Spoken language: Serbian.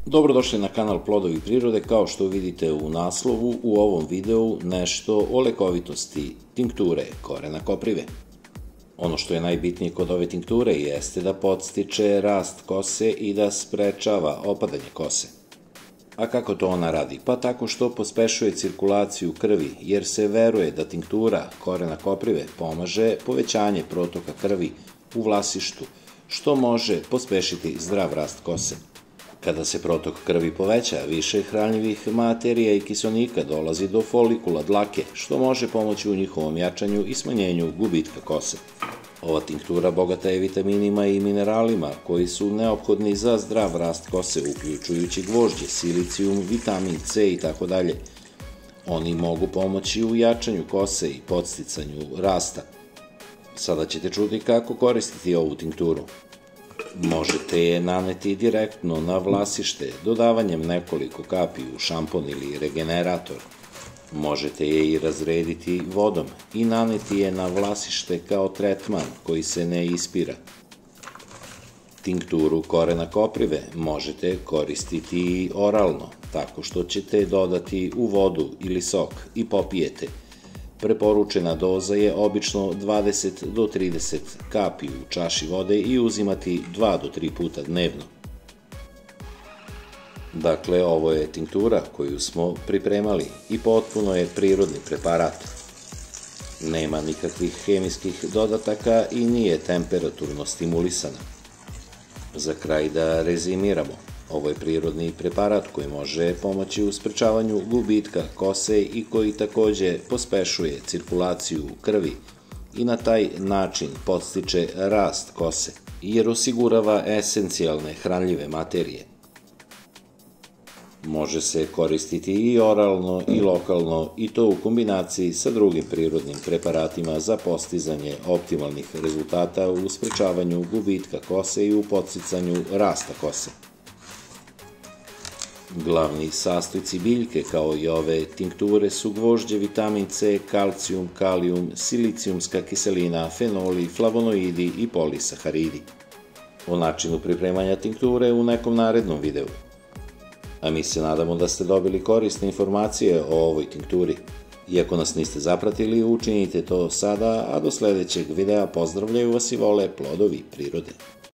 Dobrodošli na kanal Plodovi prirode. Kao što vidite u naslovu, u ovom videu nešto o lekovitosti tinkture korena koprive. Ono što je najbitnije kod ove tinkture jeste da podstiče rast kose i da sprečava opadanje kose. A kako to ona radi? Pa tako što pospešuje cirkulaciju krvi, jer se veruje da tinktura korena koprive pomaže povećanje protoka krvi u vlasištu, što može pospešiti zdrav rast kose. Kada se protok krvi poveća, više hranjivih materija i kiseonika dolazi do folikula dlake, što može pomoći u njihovom jačanju i smanjenju gubitka kose. Ova tinktura bogata je vitaminima i mineralima koji su neophodni za zdrav rast kose, uključujući gvožđe, silicijum, vitamin C itd. Oni mogu pomoći u jačanju kose i podsticanju rasta. Sada ćete čuti kako koristiti ovu tinkturu. Možete je naneti direktno na vlasište dodavanjem nekoliko kapi u šampon ili regenerator. Možete je i razrediti vodom i naneti je na vlasište kao tretman koji se ne ispira. Tinkturu korena koprive možete koristiti i oralno, tako što ćete dodati u vodu ili sok i popijete. Preporučena doza je obično 20 do 30 kapi u čaši vode i uzimati 2 do 3 puta dnevno. Dakle, ovo je tinktura koju smo pripremali i potpuno je prirodni preparat. Nema nikakvih hemijskih dodataka i nije temperaturno stimulisana. Za kraj da rezimiramo. Ovo je prirodni preparat koji može pomoći u sprečavanju gubitka kose i koji takođe pospešuje cirkulaciju krvi i na taj način podstiče rast kose, jer osigurava esencijalne hranljive materije. Može se koristiti i oralno i lokalno i to u kombinaciji sa drugim prirodnim preparatima za postizanje optimalnih rezultata u sprečavanju gubitka kose i u podsticanju rasta kose. Glavni sastojci biljke kao i ove tinkture su gvožđe, vitamin C, kalcijum, kalijum, silicijumska kiselina, fenoli, flavonoidi i polisaharidi. O načinu pripremanja tinkture u nekom narednom videu. A mi se nadamo da ste dobili korisne informacije o ovoj tinkturi. Iako nas niste zapratili, učinite to sada, a do sledećeg videa pozdravljaju vas i vole Plodovi prirode.